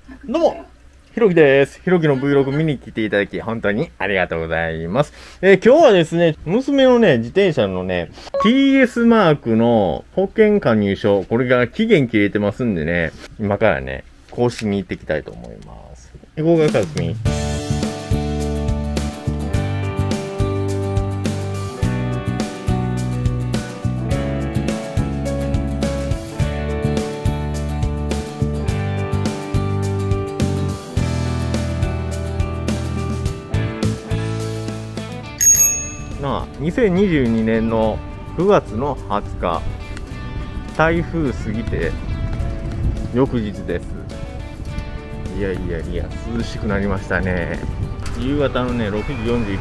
どうも、ひろきです。ひろきの Vlog 見に来ていただき、本当にありがとうございます。今日はですね、娘のね、自転車のね、TS マークの保険加入書、これが期限切れてますんでね、今からね、更新に行ってきたいと思います。行こうか、かすみ。2022年の9月の20日、台風過ぎて翌日です。いやいやいや、涼しくなりましたね。夕方のね、6時41分です。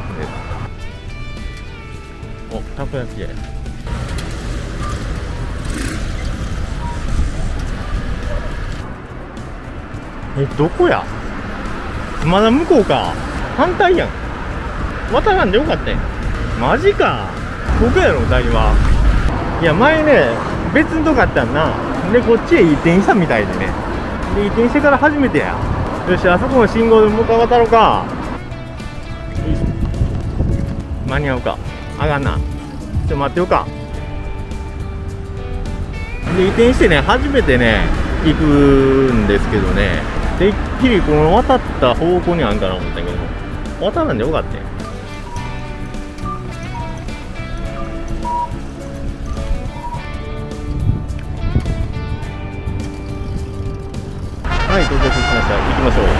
お、たこ焼きや。どこや？まだ向こうか。反対やん。渡らんでよかったやん。マジか。ここやろ、台は。いや、前ね、別のとこあったんな。で、こっちへ移転したみたいでね。で、移転してから初めてや。よし、あそこの信号でもう一回渡ろうか。よいしょ。間に合うか。あかんな。ちょっと待ってよか。で、移転してね、初めてね、行くんですけどね。てっきりこの渡った方向にあるんかな思ったけど、渡らんでよかったよ。はい、到着しました。行きましょ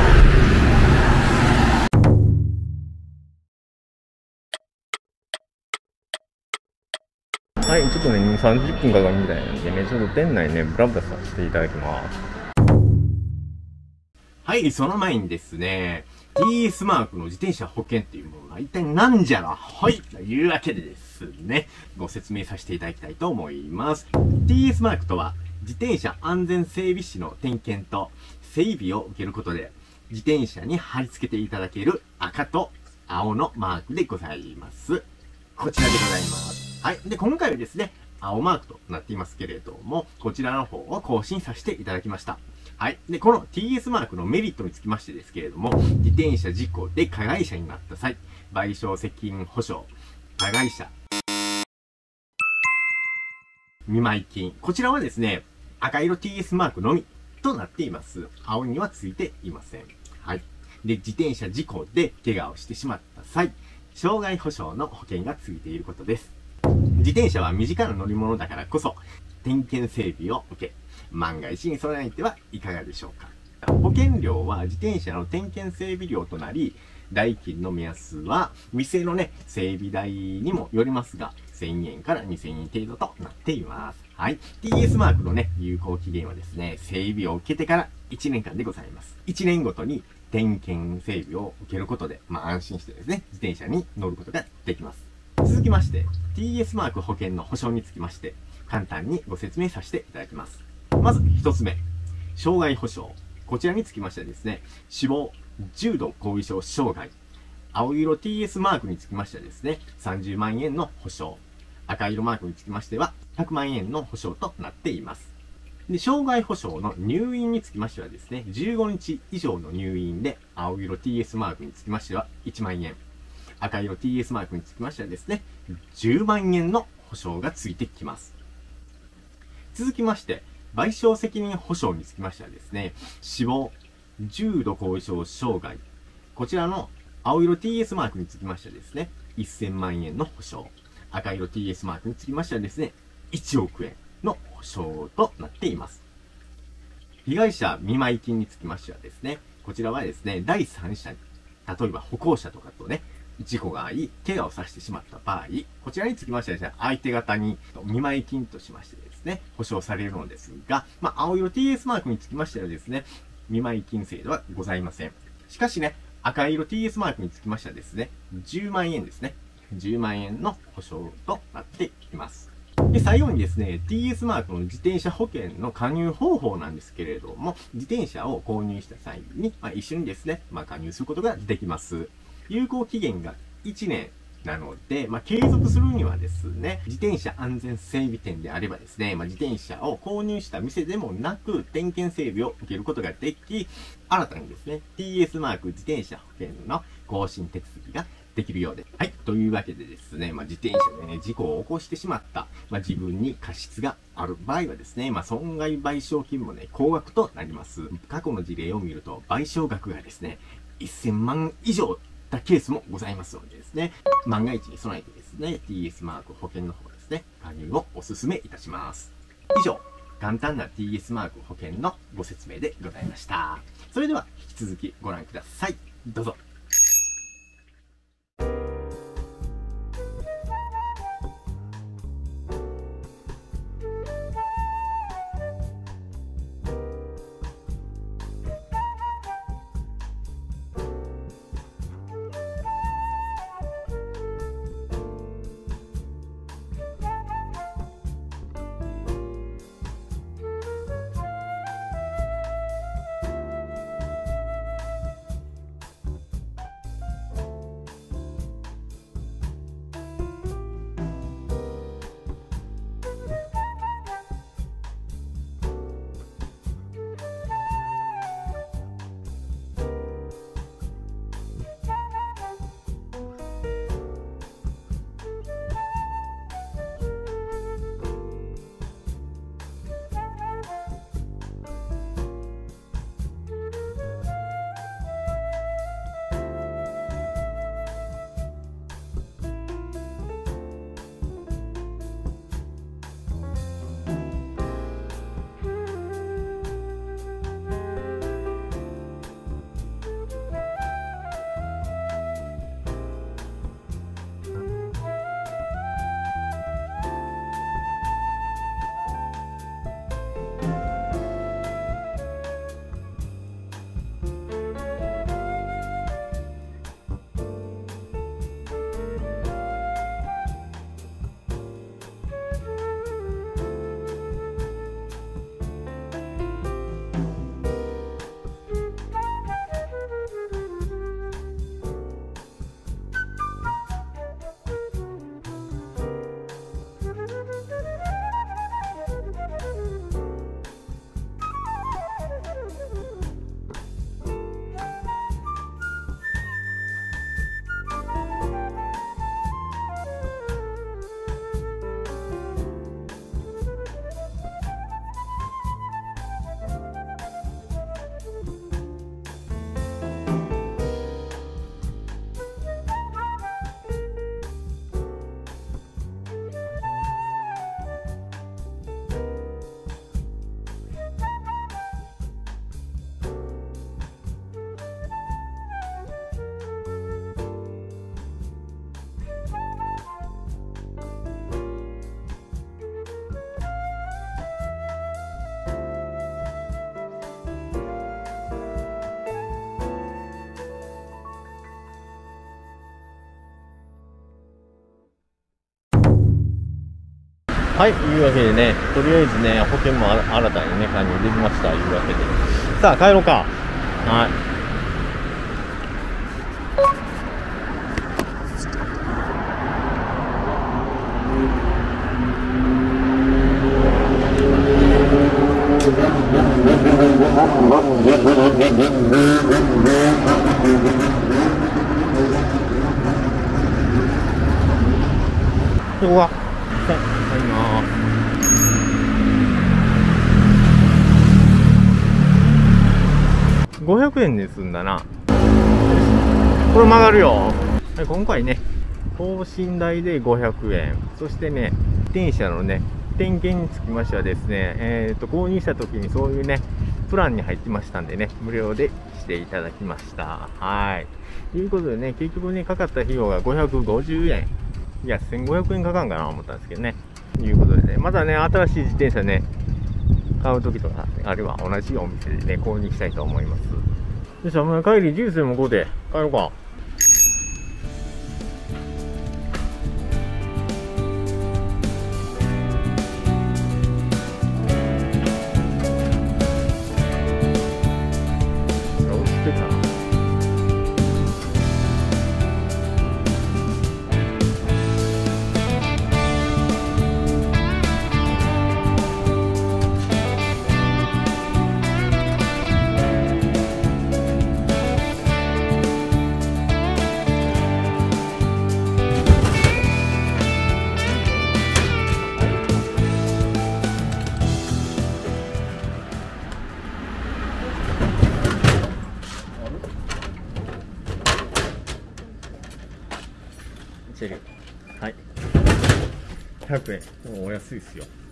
う。はい、ちょっとね、2、30分かかるみたいなんでね、ちょっと店内ね、ブラブラさせていただきます。はい、その前にですね、TS マークの自転車保険っていうものが一体何じゃら、はい、というわけでですね、ご説明させていただきたいと思います。TS マークとは、自転車安全整備士の点検と整備を受けることで、自転車に貼り付けていただける赤と青のマークでございます。こちらでございます。はい。で、今回はですね、青マークとなっていますけれども、こちらの方を更新させていただきました。はい。で、この TS マークのメリットにつきましてですけれども、自転車事故で加害者になった際、賠償責任保証、加害者、見舞金。こちらはですね、赤色 TS マークのみとなっています。青にはついていません。はい。で、自転車事故で怪我をしてしまった際、傷害保障の保険がついていることです。自転車は身近な乗り物だからこそ、点検整備を受け、万が一に備えてはいかがでしょうか。保険料は自転車の点検整備料となり、代金の目安は、店のね、整備代にもよりますが、1000円から2000円程度となっています。はい。TS マークのね、有効期限はですね、整備を受けてから1年間でございます。1年ごとに点検整備を受けることで、安心してですね、自転車に乗ることができます。続きまして、TS マーク保険の保証につきまして、簡単にご説明させていただきます。まず一つ目、傷害保障。こちらにつきましてはですね、死亡、重度後遺症傷害。青色 TS マークにつきましてはですね、30万円の保証。赤色マークにつきましては、100万円の保証となっています。で、傷害保障の入院につきましてはですね、15日以上の入院で、青色 TS マークにつきましては1万円。赤色 TS マークにつきましてはですね、10万円の保証がついてきます。続きまして、賠償責任保証につきましてはですね、死亡、重度後遺症傷害。こちらの青色 TS マークにつきましてはですね、1000万円の保証。赤色 TS マークにつきましてはですね、1億円の保証となっています。被害者見舞金につきましてはですね、こちらはですね、第三者に、例えば歩行者とかとね、事故があり、怪我をさせてしまった場合、こちらにつきましてはですね、相手方に見舞金としましてですね、保証されるのですが、青色 TS マークにつきましてはですね、見舞金制度はございません。しかしね、赤色 TS マークにつきましてはですね、10万円ですね。10万円の保証となっています。で、最後にですね、TS マークの自転車保険の加入方法なんですけれども、自転車を購入した際に、一緒にですね、加入することができます。有効期限が1年なので、継続するにはですね、自転車安全整備店であればですね、自転車を購入した店でもなく、点検整備を受けることができ、新たにですね、TS マーク自転車保険の更新手続きができるようです。はい。というわけでですね、自転車でね、事故を起こしてしまった、自分に過失がある場合はですね、損害賠償金もね、高額となります。過去の事例を見ると、賠償額がですね、1000万以上ったケースもございますのでですね、万が一に備えてですね、TS マーク保険の方ですね、加入をお勧めいたします。以上、簡単な TS マーク保険のご説明でございました。それでは、引き続きご覧ください。どうぞ。 はい、いうわけでね、とりあえずね、保険も新たにね、加入できました、いうわけで。さあ、帰ろうか。はい。うわ。500円で済んだな。これ曲がるよ。今回ね、更新代で500円。そしてね、自転車のね、点検につきましてはですね、購入した時にそういうね、プランに入ってましたんでね、無料でしていただきました。はい。ということでね、結局ね、かかった費用が550円。いや、1500円かかんかなと思ったんですけどね。ということでね、またね、新しい自転車ね、買う時とかあれば同じお店でね、購入したいと思います。よし、お前帰りジュースでもこうで帰ろうか。 シェル。はい。100円。もうお安いですよ。